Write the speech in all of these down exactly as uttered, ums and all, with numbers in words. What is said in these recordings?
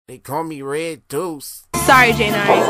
They call me Red Duce. Sorry, Janari.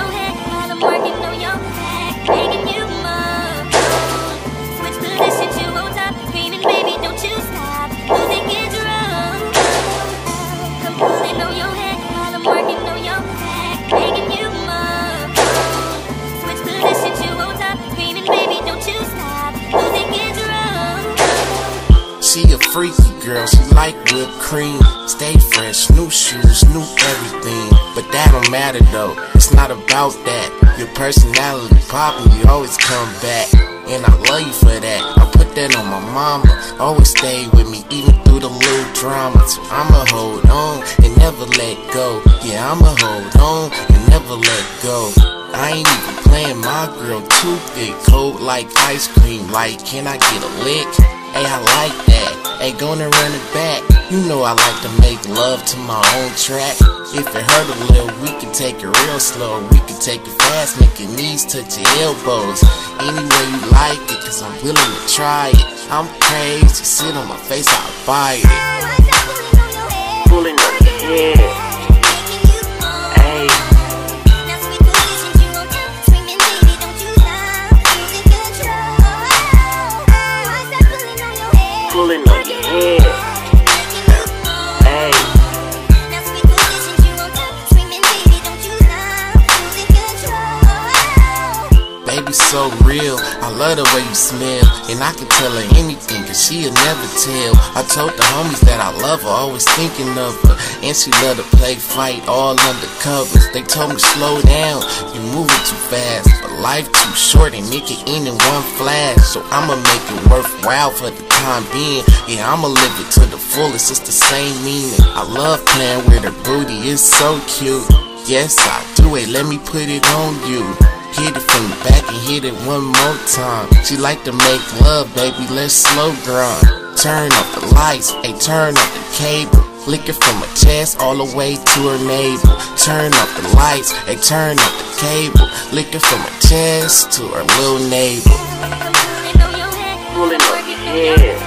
She a freaky girl, she like whipped cream. Stay fresh, new shoes, new everything. But that don't matter though, it's not about that. Your personality poppin', you always come back. And I love you for that, I put that on my mama. Always stay with me, even through the little drama. So I'ma hold on and never let go. Yeah, I'ma hold on and never let go. I ain't even playing, my girl too thick. Cold like ice cream, like can I get a lick? Hey, I like that. Hey, gonna run it back. You know I like to make love to my own track. If it hurt a little, we can take it real slow. We can take it fast, make your knees touch your elbows. Any way you like it, cause I'm willing to try it. I'm crazy, sit on my face, I'll buy it. Pulling on your head. Hey. Pulling on your head. Hey. Baby so real, I love the way you smell. And I can tell her anything, cause she'll never tell. I told the homies that I love her, always thinking of her. And she love to play fight all under covers. They told me slow down, you moving too fast. But life too short and it can end in one flash. So I'ma make it worthwhile for the time being. Yeah, I'ma live it to the fullest, it's the same meaning. I love playing with her booty, it's so cute. Yes, I do it, let me put it on you. Hit it from the back and hit it one more time. She like to make love, baby, let's slow grind. Turn off the lights, ayy, turn off the cable. Lick it from her chest all the way to her navel. Turn off the lights, ayy, turn off the cable. Lick it from her chest to her little navel. Pulling up your head.